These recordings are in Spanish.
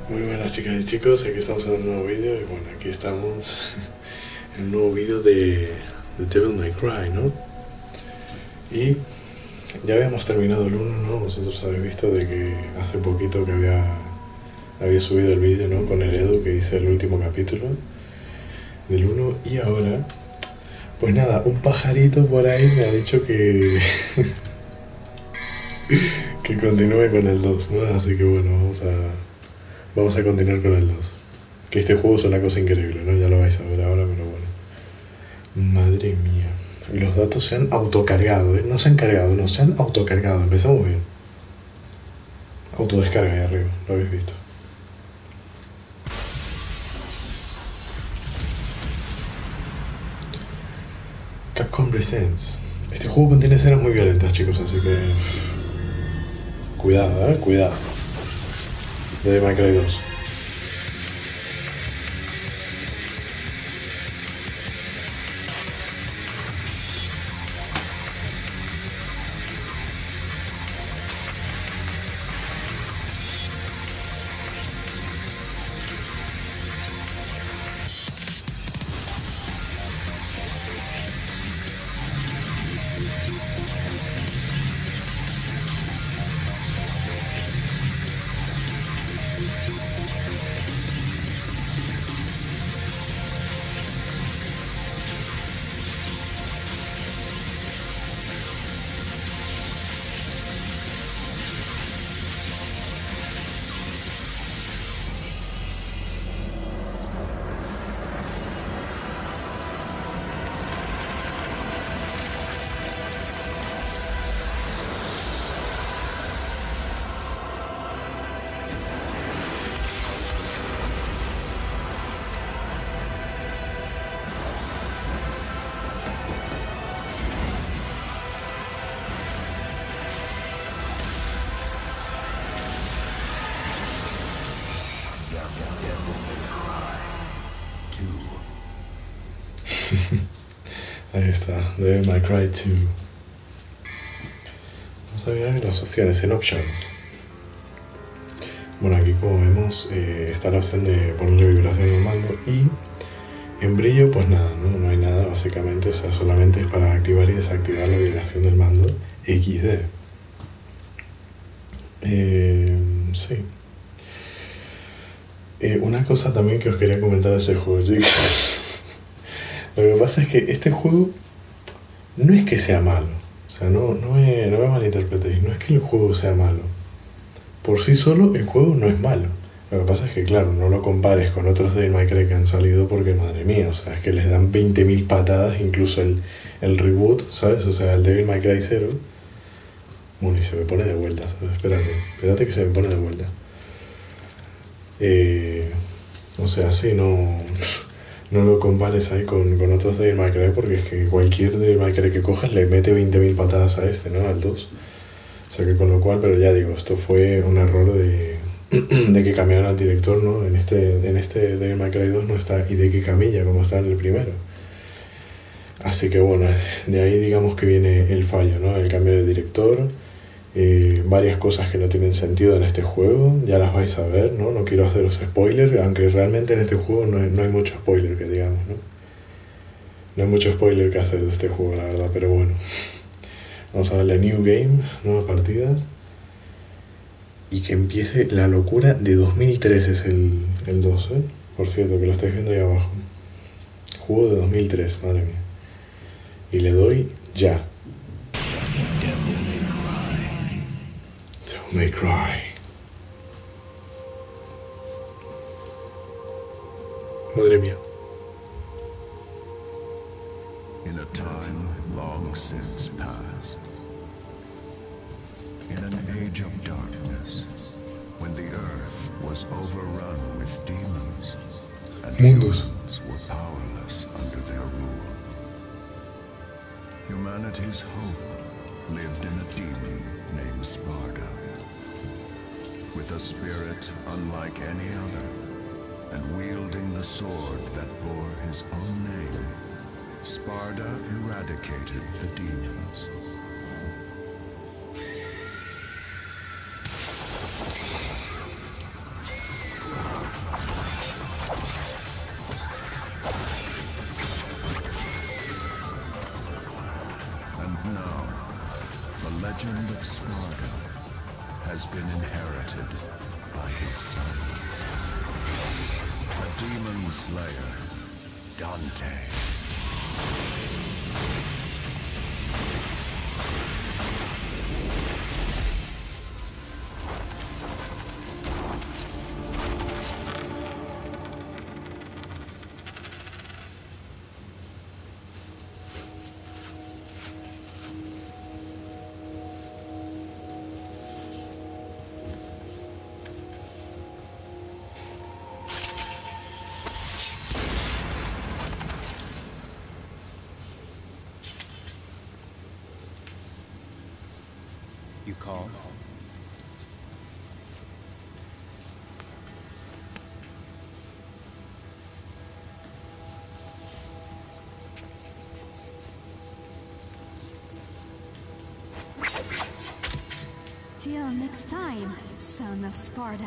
Muy buenas chicas y chicos, aquí estamos en un nuevo vídeo y bueno, aquí estamos en un nuevo vídeo de Devil May Cry, ¿no? Y ya habíamos terminado el 1, ¿no? Vosotros habéis visto de que hace poquito que había subido el vídeo, ¿no? Con el Edu que hice el último capítulo del 1 y ahora, pues nada, un pajarito por ahí me ha dicho que que continúe con el 2, ¿no? Así que bueno, vamos a continuar con el 2. Que este juego es una cosa increíble, ¿no? Ya lo vais a ver ahora, pero bueno. Madre mía. Los datos se han autocargado, ¿eh? No se han cargado, no, se han autocargado. Empezamos bien. Autodescarga ahí arriba, lo habéis visto. Capcom Presents. Este juego contiene escenas muy violentas, chicos, así que... Cuidado, cuidado. Devil May Cry 2. Ahí está, Devil May Cry 2. Vamos a mirar las opciones, en Options. Bueno, aquí como vemos está la opción de ponerle vibración al mando y en brillo pues nada, no hay nada básicamente, o sea, solamente es para activar y desactivar la vibración del mando XD. Sí. Una cosa también que os quería comentar de este juego, chicos. Lo que pasa es que este juego no es que sea malo, o sea, no me malinterpretéis, no es que el juego sea malo. Por sí solo el juego no es malo. Lo que pasa es que, claro, no lo compares con otros Devil May Cry que han salido porque, madre mía, o sea, es que les dan 20.000 patadas, incluso el reboot, ¿sabes? O sea, el Devil May Cry 0. Bueno, y se me pone de vuelta, ¿sabes? Espérate que se me pone de vuelta. O sea, sí, no lo compares ahí con otros Devil May Cry porque es que cualquier Devil May Cry que cojas le mete 20.000 patadas a este, ¿no? Al 2. O sea que con lo cual, pero ya digo, esto fue un error de que cambiaron al director, ¿no? En este Devil May Cry 2 no está Hideki Kamiya como está en el primero. Así que bueno, de ahí digamos que viene el fallo, ¿no? El cambio de director, varias cosas que no tienen sentido en este juego, ya las vais a ver, ¿no? No quiero haceros spoilers, aunque realmente en este juego no hay mucho spoiler que digamos, ¿no? No hay mucho spoiler que hacer de este juego, la verdad, pero bueno. Vamos a darle New Game, nueva partida. Y que empiece la locura de 2003 es el 2, ¿eh? Por cierto, que lo estáis viendo ahí abajo. Juego de 2003, madre mía. Y le doy ya. Devil May Cry. Madre mía. In a time long since past, in an age of darkness, when the earth was overrun with demons and humans were powerless under their rule, humanity's hope lived in a demon named Sparda, with a spirit unlike any other, and wielding the sword that bore his own name, Sparda eradicated the demons. legend of Sparta has been inherited by his son, the demon slayer, Dante. You called? Till next time, son of Sparta.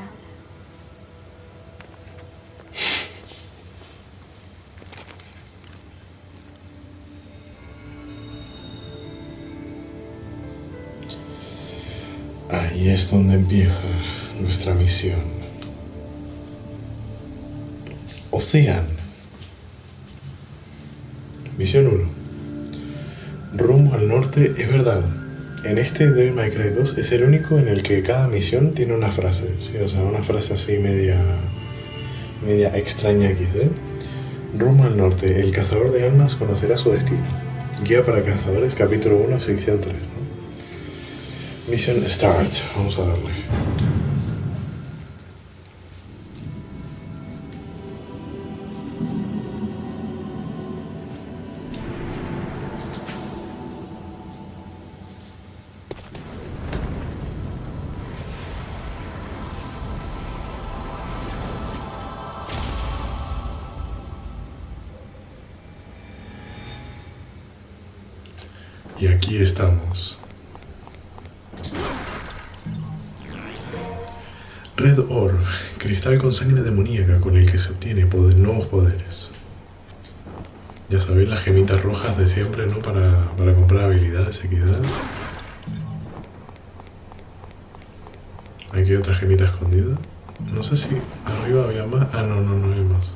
Ahí es donde empieza nuestra misión. Ocean. Misión 1. Rumbo al norte. Es verdad, en este Devil May Cry 2 es el único en el que cada misión tiene una frase, ¿sí? O sea, una frase así media extraña XD. Rumbo al norte, el cazador de almas conocerá su destino. Guía para cazadores, capítulo 1, sección 3, ¿no? Mission Start, vamos a darle. Y aquí estamos. Red Orb, cristal con sangre demoníaca con el que se obtiene nuevos poderes. Ya sabéis, las gemitas rojas de siempre, ¿no? Para comprar habilidades XD. Aquí hay otra gemita escondida. No sé si arriba había más. Ah, no hay más.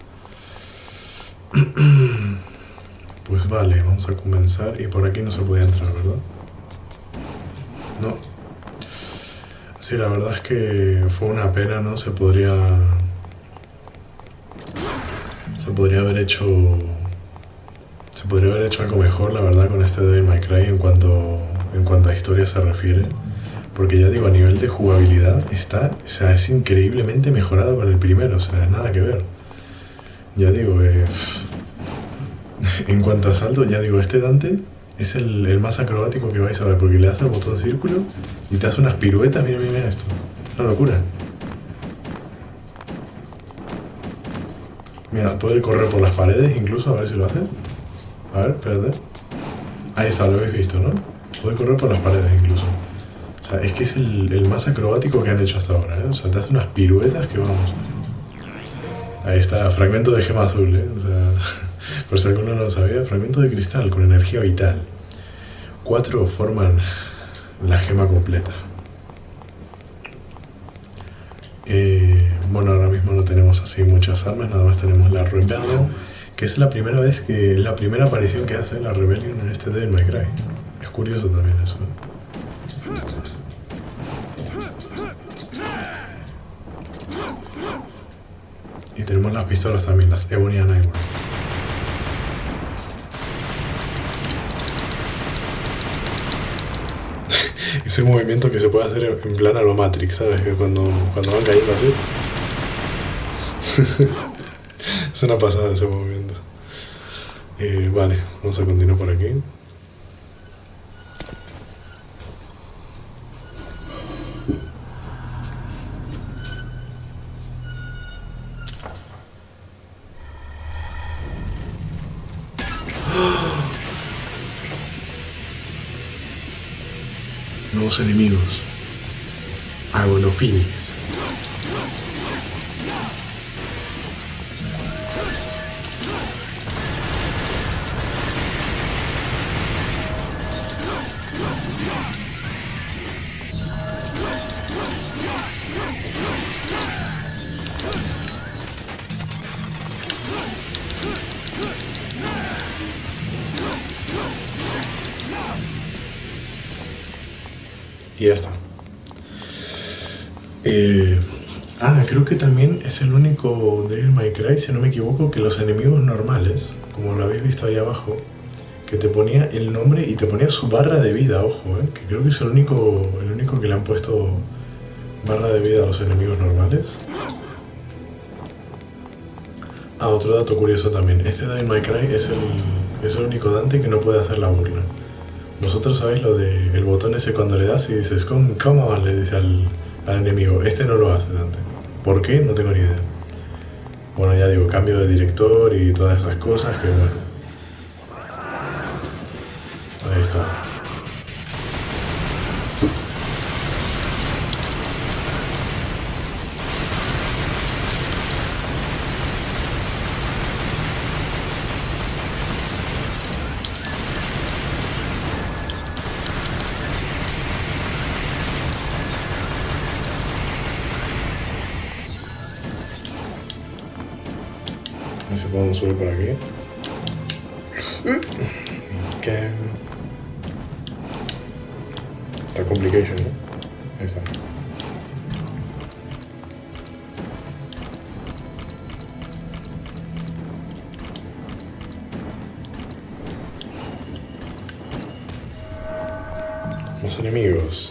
Pues vale, vamos a comenzar. Y por aquí no se podía entrar, ¿verdad? No. Sí, la verdad es que fue una pena, ¿no? Se podría haber hecho algo mejor, la verdad, con este Devil May Cry en cuanto a historia se refiere. Porque ya digo, a nivel de jugabilidad es increíblemente mejorado con el primero, o sea, nada que ver. Ya digo, en cuanto a salto, ya digo, este Dante es el más acrobático que vais a ver, porque le das al botón de círculo y te hace unas piruetas. Mira esto. Una locura. Mira, puede correr por las paredes incluso, a ver si lo hace. A ver, espérate. Ahí está, lo habéis visto, ¿no? Puede correr por las paredes incluso. O sea, es que es el más acrobático que han hecho hasta ahora, ¿eh? O sea, te hace unas piruetas que vamos. Ahí está, fragmento de gema azul, ¿eh? O sea, por si alguno no lo sabía, fragmento de cristal con energía vital. 4 forman la gema completa. Bueno, ahora mismo no tenemos así muchas armas, nada más tenemos la Rebellion, que es la primera aparición que hace la Rebellion en este Devil May Cry. Es curioso también eso, ¿eh? Y tenemos las pistolas también, las Ebony and Ivory. Ese movimiento que se puede hacer en plan a lo Matrix, ¿sabes? Que cuando van cayendo así. Es una pasada ese movimiento. Vale, vamos a continuar por aquí. Nuevos enemigos. Agonophilis. Y ya está. Creo que también es el único Devil May Cry, si no me equivoco, que los enemigos normales, como lo habéis visto ahí abajo, que te ponía el nombre y te ponía su barra de vida, ojo, que creo que es el único que le han puesto barra de vida a los enemigos normales. Otro dato curioso también, este Devil May Cry es el único Dante que no puede hacer la burla. Vosotros sabéis lo de el botón ese cuando le das y dices come on, le dice al enemigo. Este no lo hace, Dante. ¿Por qué? No tengo ni idea. Bueno, ya digo, cambio de director y todas esas cosas que bueno. Ahí está. A ver si podemos subir por aquí. Que está complication, ¿no? Ahí está. Más enemigos.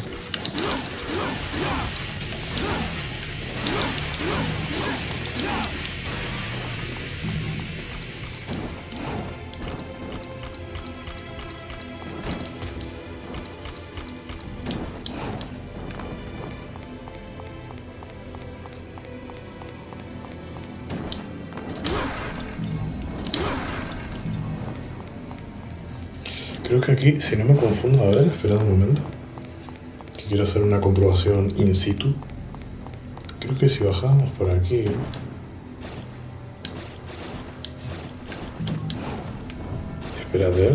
Creo que aquí, si no me confundo, a ver, esperad un momento, que quiero hacer una comprobación in situ. Creo que si bajamos por aquí... Espérate,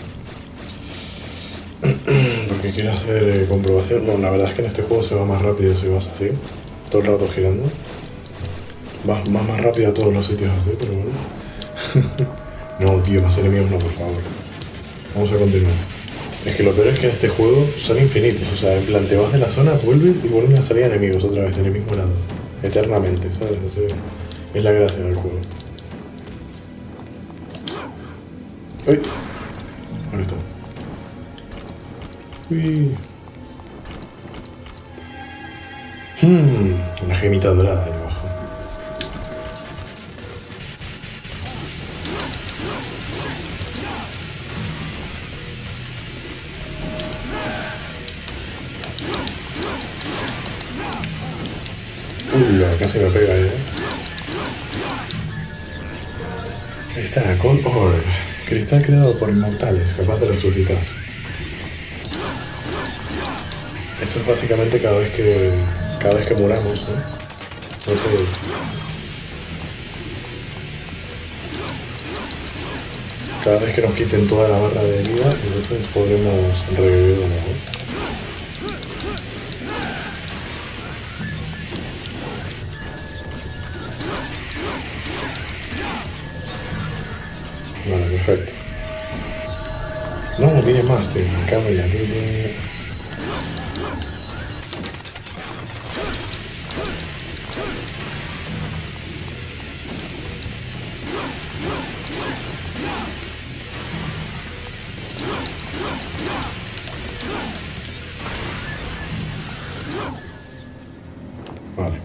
porque quiero hacer comprobación. No, la verdad es que en este juego se va más rápido si vas así, todo el rato girando. Vas más rápido a todos los sitios así, pero bueno. No, tío, más enemigos no, por favor. Vamos a continuar. Es que lo peor es que en este juego son infinitos, o sea, en plan te vas de la zona, vuelves y vuelven a salir enemigos otra vez en el mismo lado. Eternamente, ¿sabes? O sea, es la gracia del juego. ¡Ay! Ahí está. Uy. Una gemita dorada ahí abajo. Casi me pega ahí, Ahí está, Cold Orb. Cristal creado por inmortales, capaz de resucitar. Eso es básicamente cada vez que muramos, ¿no? Entonces... cada vez que nos quiten toda la barra de vida, entonces podremos revivir de nuevo. Vale, perfecto. No, viene más, tío. Me cago en la vida. Vale.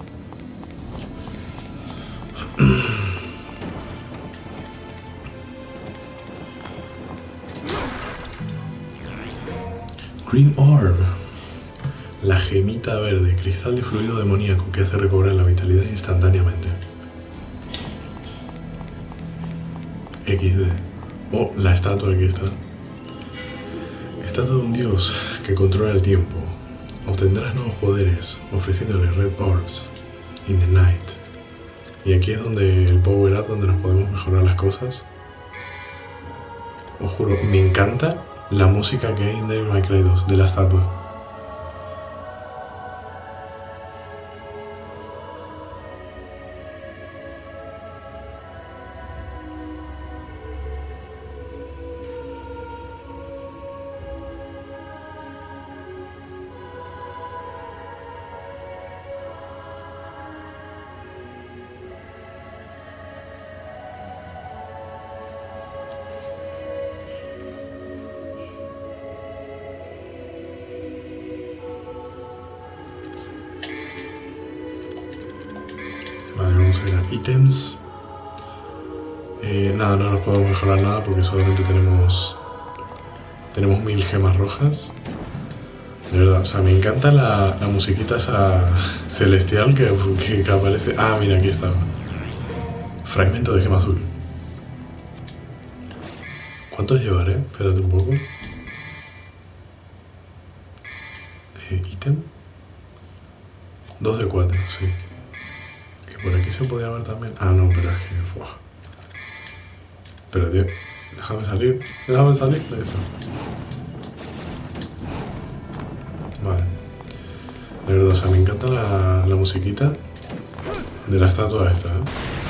Green Orb. La gemita verde, cristal de fluido demoníaco que hace recobrar la vitalidad instantáneamente. XD. Oh, la estatua, aquí está. Estatua de un dios que controla el tiempo. Obtendrás nuevos poderes, ofreciéndole Red Orbs in the night. Y aquí es donde el power up, donde nos podemos mejorar las cosas. Os juro, me encanta la música que hay en Devil May Cry 2 de la estatua. vamos a ir a ítems. Nada, no nos podemos mejorar nada porque solamente tenemos 1000 gemas rojas. De verdad, o sea, me encanta la musiquita esa celestial que aparece. Ah, mira, aquí está. Fragmento de gema azul. ¿Cuántos llevaré? Espérate un poco. Ítem. 2 de 4, sí. Que por aquí se podía ver también. Ah, no, pero es que... Uah. Pero tío, déjame salir. Déjame salir. Ahí está. Vale. De verdad, o sea, me encanta la musiquita de la estatua esta, ¿eh?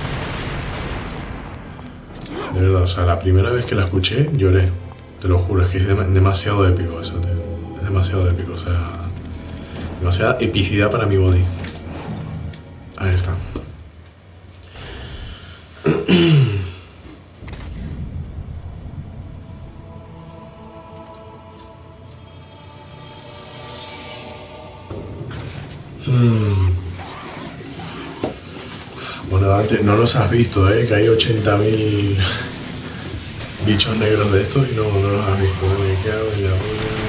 De verdad, o sea, la primera vez que la escuché lloré. Te lo juro, es que es demasiado épico eso, tío. Es demasiado épico, o sea... Demasiada epicidad para mi body. Ahí está. Bueno, Dante, no los has visto, que hay 80.000 bichos negros de estos y no los has visto, me cago en la puta.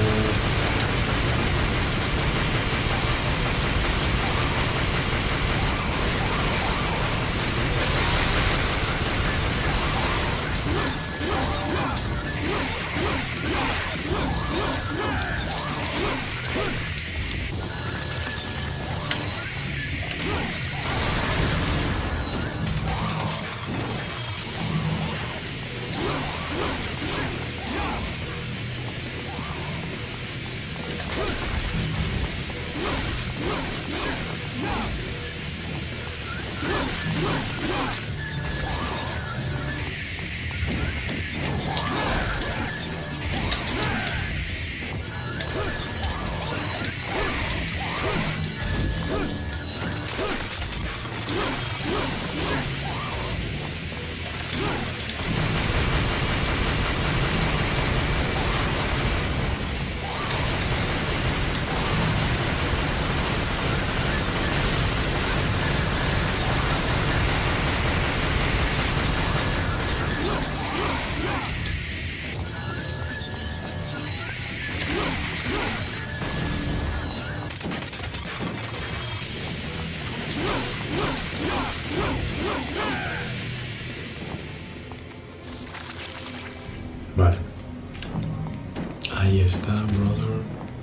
Vale. Ahí está, brother.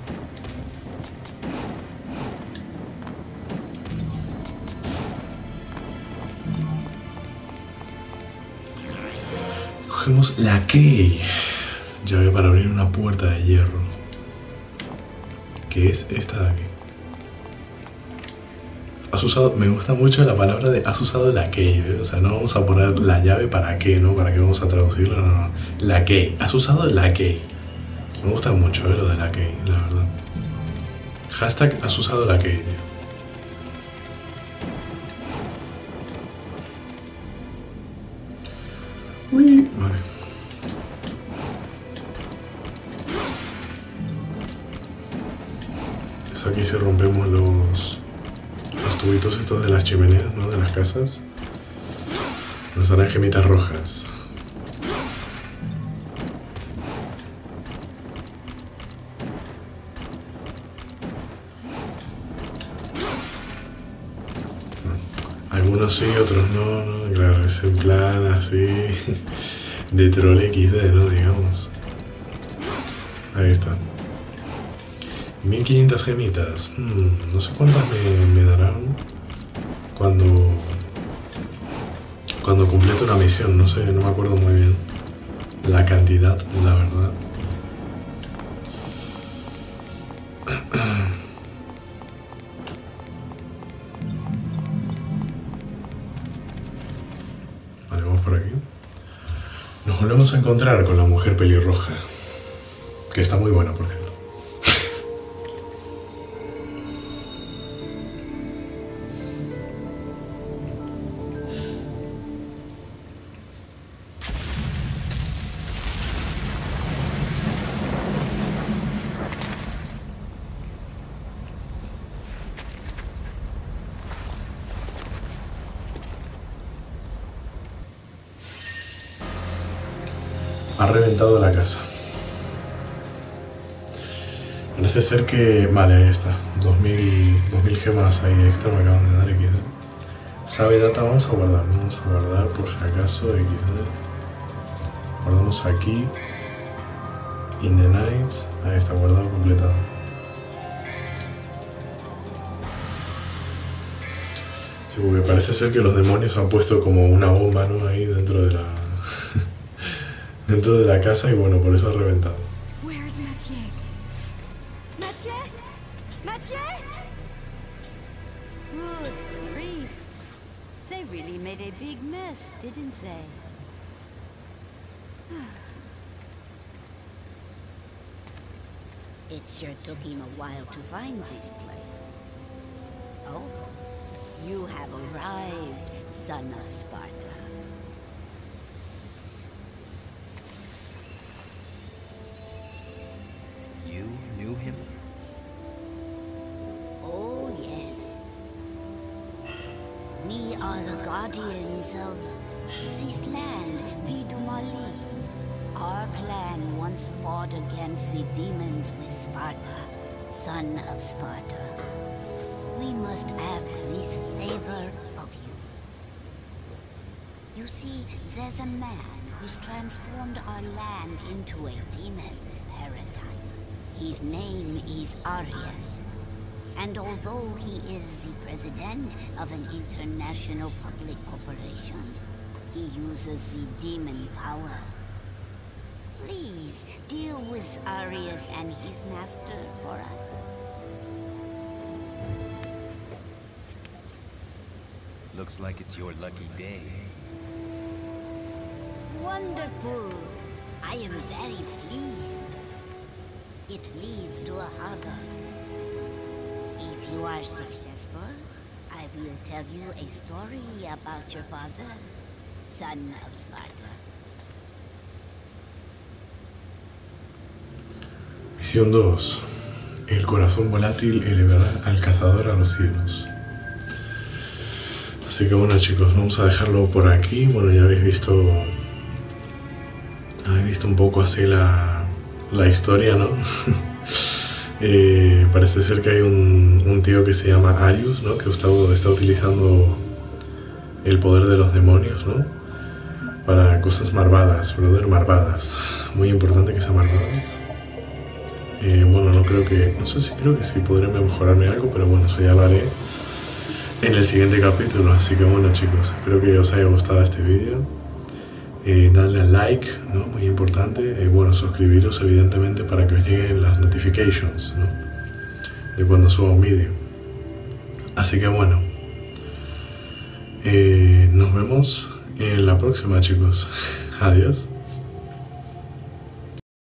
Cogemos la key. Llave para abrir una puerta de hierro. ¿Qué es esta de aquí? Has usado, me gusta mucho la palabra de has usado la key, ¿eh? O sea, no vamos a poner la llave para qué, ¿no? ¿Para qué vamos a traducirlo? No, no. La key. Has usado la key. Me gusta mucho, lo de la key, la verdad. Hashtag has usado la key, tío. Uy, vale. Es aquí si rompemos los tubitos estos de las chimeneas, ¿no? De las casas. Nos darán gemitas rojas. Algunos sí, otros no, ¿no? Claro, es en plan así de troll XD, ¿no? Digamos. Ahí está. 1500 gemitas. No sé cuántas me darán cuando complete una misión. No sé, no me acuerdo muy bien la cantidad, la verdad. Vale, vamos por aquí. Nos volvemos a encontrar con la mujer pelirroja, que está muy buena, por cierto. ha reventado la casa. Parece ser que... Vale, ahí está. 2000 gemas ahí extra me acaban de dar XD. Sabe data, vamos a guardar por si acaso XD. Guardamos aquí. In the Nights. Ahí está, guardado, completado. Sí, porque parece ser que los demonios han puesto como una bomba, ¿no? Ahí dentro de la... dentro de la casa y bueno, por eso ha reventado. Where's Mathieu? Mathieu? Mathieu? Good grief. They really made a big mess, didn't they? It sure took him a while to find this place. Oh, you have arrived, son of Sparta. You knew him? Oh, yes. We are the guardians of this land, Vidumali. Our clan once fought against the demons with Sparta, son of Sparta. We must ask this favor of you. You see, there's a man who's transformed our land into a demon's paradise. His name is Arius. And although he is the president of an international public corporation, he uses the demon power. Please, deal with Arius and his master for us. Looks like it's your lucky day. Wonderful! I am very pleased. It leads to a harbor. If you are successful, I will tell you a story about your father, son of Sparta. Misión 2. El corazón volátil elevará al cazador a los cielos. Así que bueno, chicos, vamos a dejarlo por aquí. Bueno, ya habéis visto un poco así la historia, ¿no? Parece ser que hay un tío que se llama Arius, ¿no? Que está utilizando el poder de los demonios, ¿no? Para cosas malvadas, brother, malvadas. Muy importante que sean malvadas. Bueno, creo que sí podré mejorarme algo, pero bueno, eso ya lo haré en el siguiente capítulo. Así que bueno, chicos, espero que os haya gustado este vídeo. Dadle al like, ¿no? Muy importante. Bueno, suscribiros evidentemente para que os lleguen las notifications, ¿no? De cuando suba un vídeo. Así que bueno, nos vemos en la próxima, chicos. Adiós.